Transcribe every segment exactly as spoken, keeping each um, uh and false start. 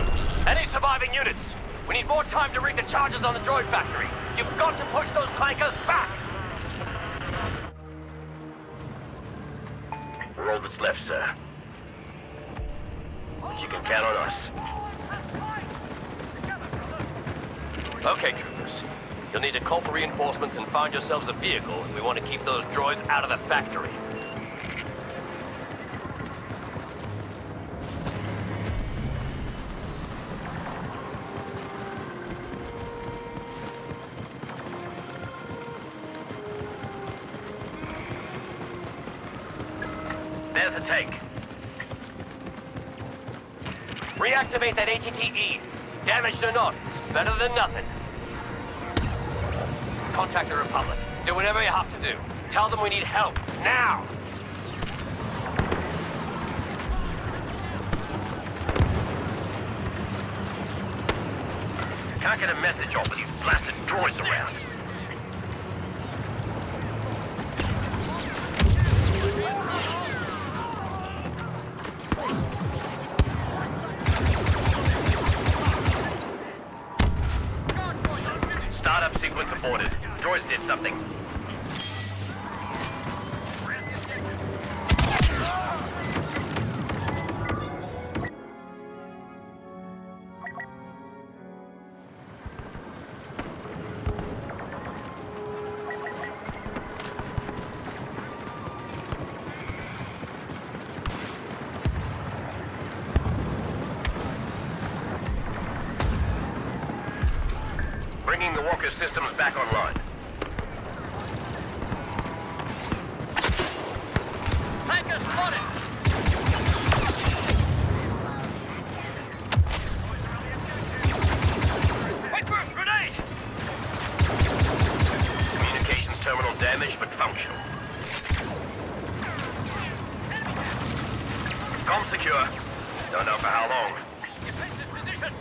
Any surviving units? We need more time to rig the charges on the droid factory. You've got to push those clankers back! We're all that's left, sir. But you can count on us. Okay, troopers. You'll need to call for reinforcements and find yourselves a vehicle if we want to keep those droids out of the factory. There's a tank. Reactivate that A T T E. Damaged or not, it's better than nothing. Contact the Republic. Do whatever you have to do. Tell them we need help, now! Can't get a message off with these blasted droids around. Startup sequence aborted. Droids did something. Bringing the Walker systems back online. Tanker spotted! Wait for a grenade! Communications terminal damaged but functional. Comm secure. Don't know for how long. Defensive positions!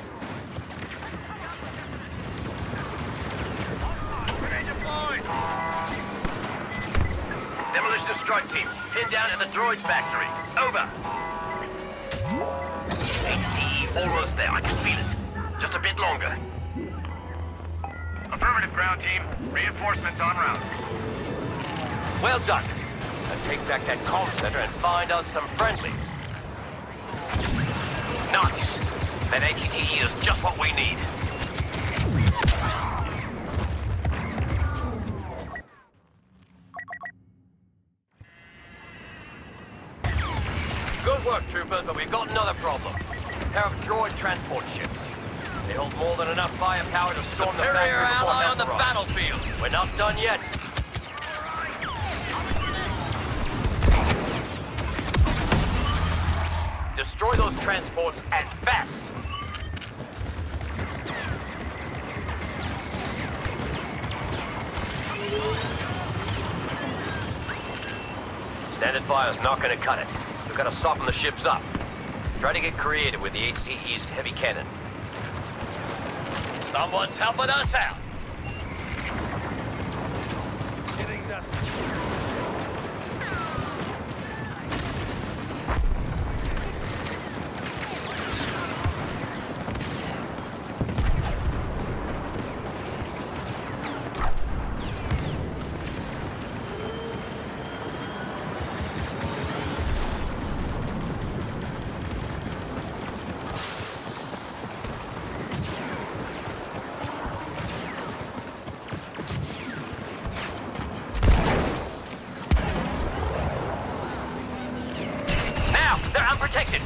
Demolition strike team, pinned down at the droid factory. Over. A T E almost there. I can feel it. Just a bit longer. Affirmative, ground team. Reinforcements en route. Well done. Now take back that comm center and find us some friendlies. Nice. That A T T E is just what we need. Good work, troopers, but we've got another problem. A pair of droid transport ships. They hold more than enough firepower to storm the factory before ally on the battlefield. We're not done yet. Destroy those transports and fast. Standard fire's not gonna cut it. We've got to soften the ships up. Try to get creative with the A T T E's heavy cannon. Someone's helping us out. Getting dusty. Protected.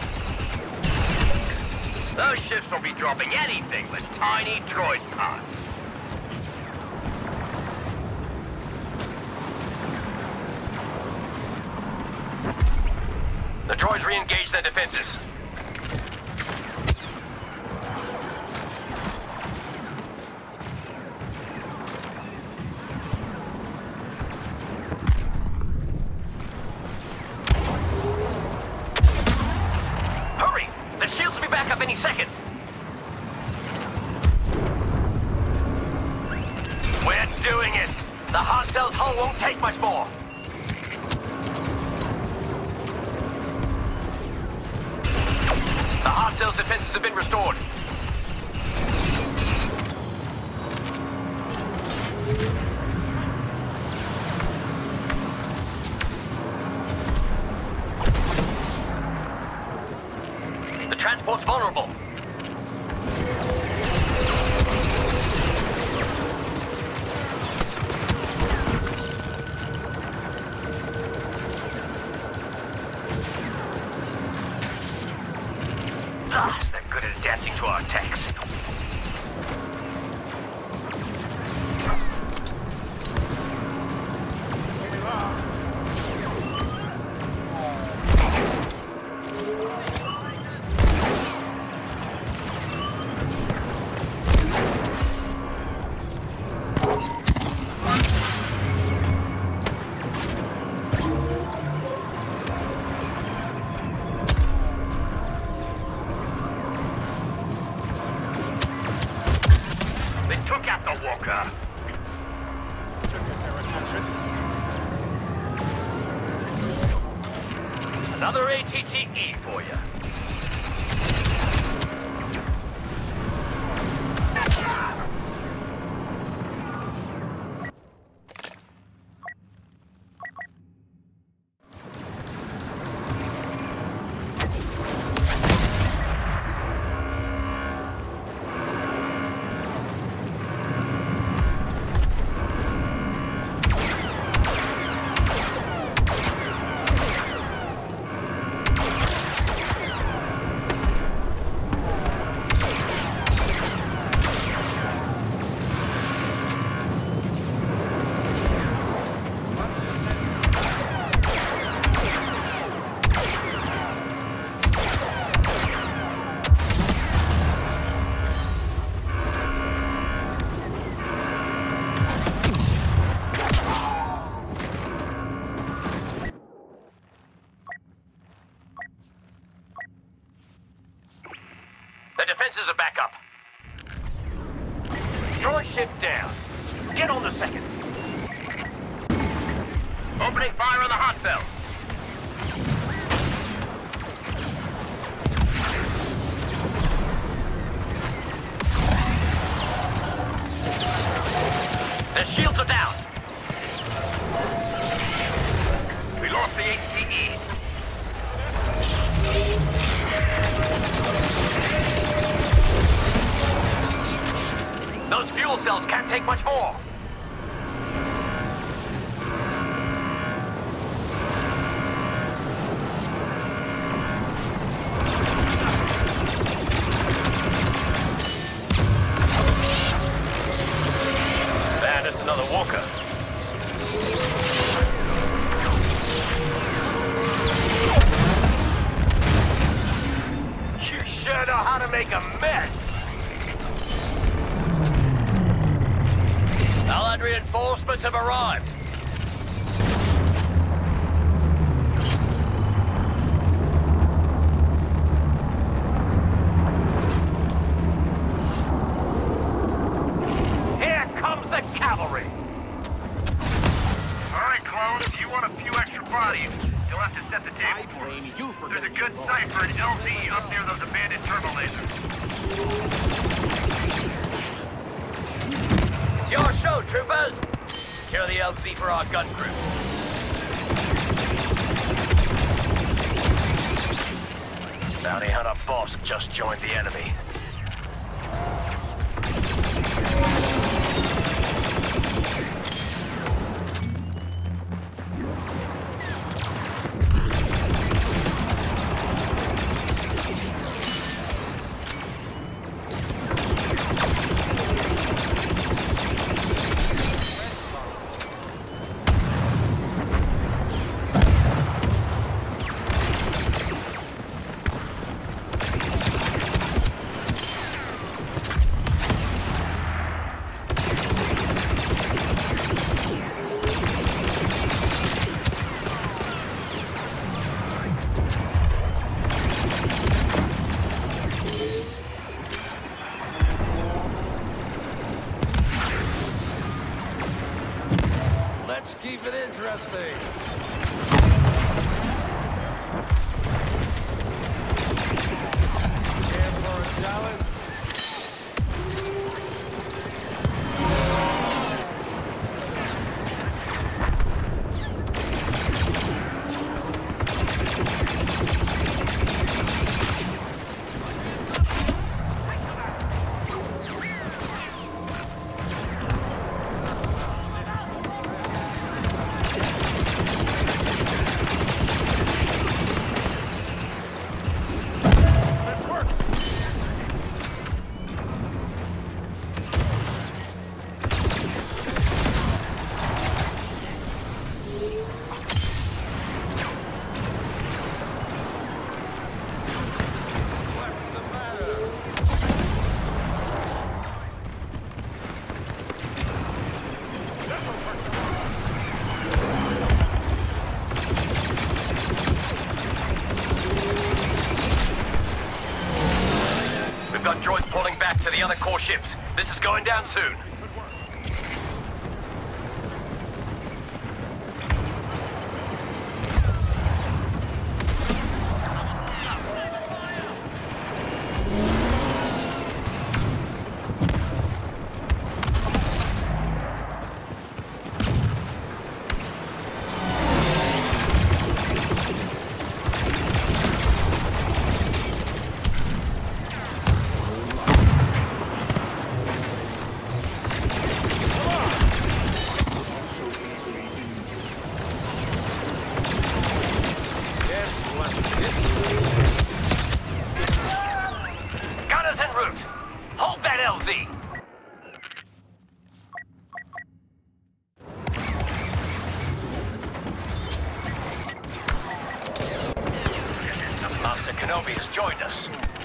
Those ships won't be dropping anything but tiny droid parts. The droids re-engage their defenses. Any second. We're doing it. The hard cell's hull won't take much more. The hard Cartel's defenses have been restored. The transport's vulnerable. Ah, they're good at adapting to our attacks. Took out the walker. Should get their attention. Another A T T E for you. The defenses are back up. Destroy ship down. Get on the second. Opening fire on the hot cell. Their shields are down. We lost the A T E. Those fuel cells can't take much more. Man, that's another walker. You sure know how to make a mess. Allied reinforcements have arrived. Here comes the cavalry. All right, clone, if you want a few extra bodies, you'll have to set the table for us. You for There's a good site for an L Z up near those abandoned turbo lasers. It's your show, troopers. Secure the L Z for our gun crew. Bounty hunter boss just joined the enemy. Let's keep it interesting. We've got droids pulling back to the other core ships. This is going down soon. Gunners en route. Hold that L Z. Master Kenobi has joined us.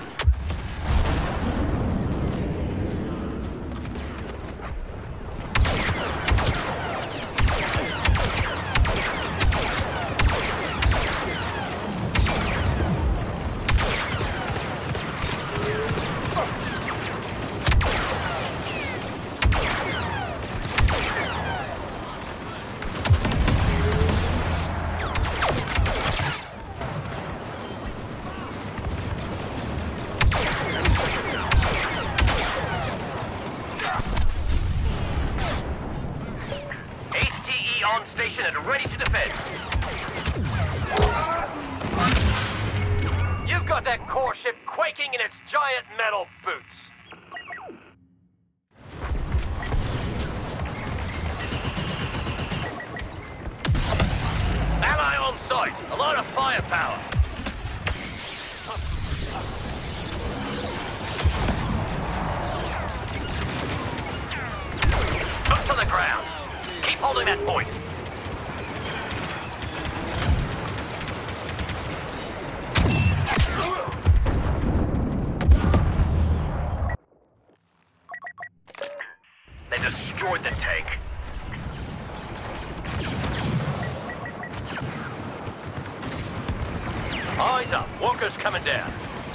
On station and ready to defend. You've got that core ship quaking in its giant metal boots. Ally on site. A lot of firepower. Up to the ground. Keep holding that point. They destroyed the tank. Eyes up. Walker's coming down.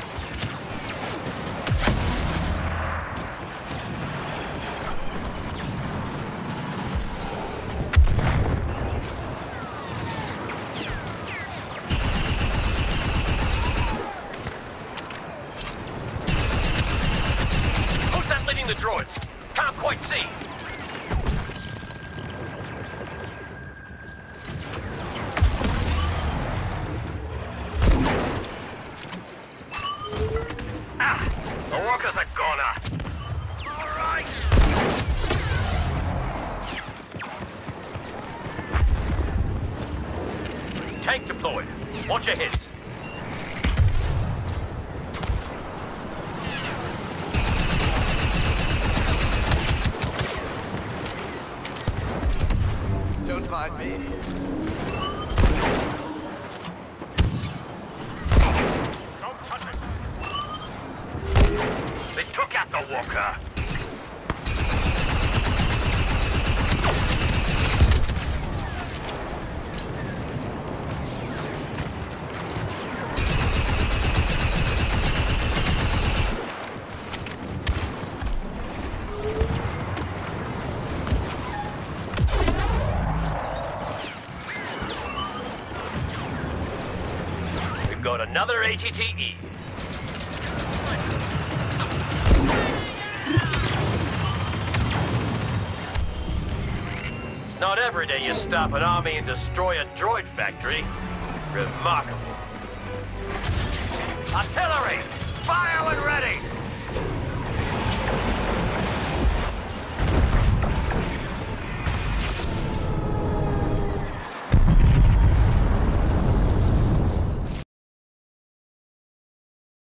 The droids. Can't quite see. Ah! The walkers are gone. All right. Tank deployed. Watch your hits. Don't mind me. Don't touch it. They took out the walker. Got another A T T E. It's not every day you stop an army and destroy a droid factory. Remarkable. Artillery! Fire when ready!